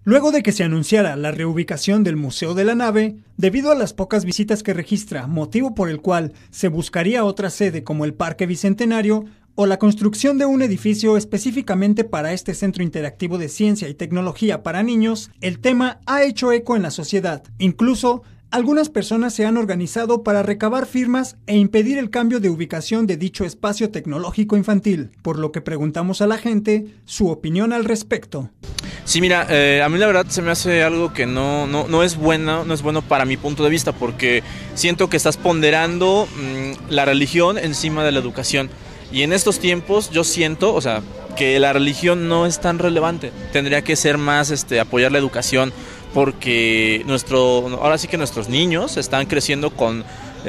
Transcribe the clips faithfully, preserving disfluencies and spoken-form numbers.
Luego de que se anunciara la reubicación del Museo de la Nave, debido a las pocas visitas que registra, motivo por el cual se buscaría otra sede como el Parque Bicentenario, o la construcción de un edificio específicamente para este centro interactivo de ciencia y tecnología para niños, el tema ha hecho eco en la sociedad. Incluso, algunas personas se han organizado para recabar firmas e impedir el cambio de ubicación de dicho espacio tecnológico infantil, por lo que preguntamos a la gente su opinión al respecto. Sí, mira, eh, a mí la verdad se me hace algo que no, no, no es bueno, no es bueno para mi punto de vista, porque siento que estás ponderando mmm, la religión encima de la educación. Y en estos tiempos yo siento, o sea, que la religión no es tan relevante. Tendría que ser más este, apoyar la educación, porque nuestro, ahora sí que nuestros niños están creciendo con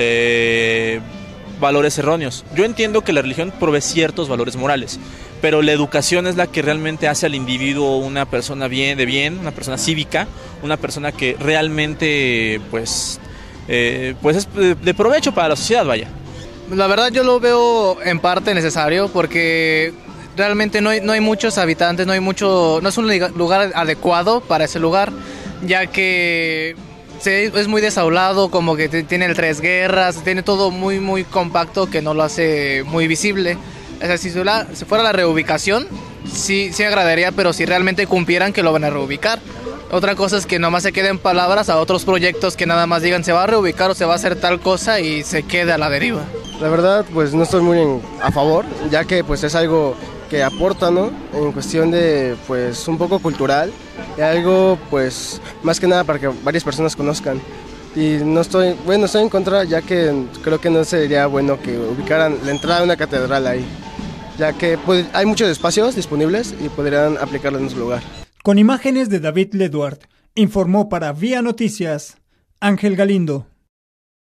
eh, valores erróneos. Yo entiendo que la religión provee ciertos valores morales, pero la educación es la que realmente hace al individuo una persona bien, de bien, una persona cívica, una persona que realmente pues, eh, pues es de provecho para la sociedad, vaya. La verdad yo lo veo en parte necesario porque realmente no hay, no hay muchos habitantes, no hay mucho, no es un lugar adecuado para ese lugar, ya que se, es muy desaulado, como que tiene tres guerras, tiene todo muy muy compacto que no lo hace muy visible. O sea, si, la, si fuera la reubicación, sí, sí agradaría, pero si realmente cumplieran que lo van a reubicar. Otra cosa es que nomás se queden palabras a otros proyectos que nada más digan se va a reubicar o se va a hacer tal cosa y se quede a la deriva. La verdad, pues no estoy muy en, a favor, ya que pues es algo que aporta, ¿no? En cuestión de, pues, un poco cultural y algo, pues, más que nada para que varias personas conozcan. Y no estoy, bueno, estoy en contra, ya que creo que no sería bueno que ubicaran la entrada de una catedral ahí, ya que pues, hay muchos espacios disponibles y podrían aplicarlo en su lugar. Con imágenes de David Leduart, informó para Vía Noticias, Ángel Galindo.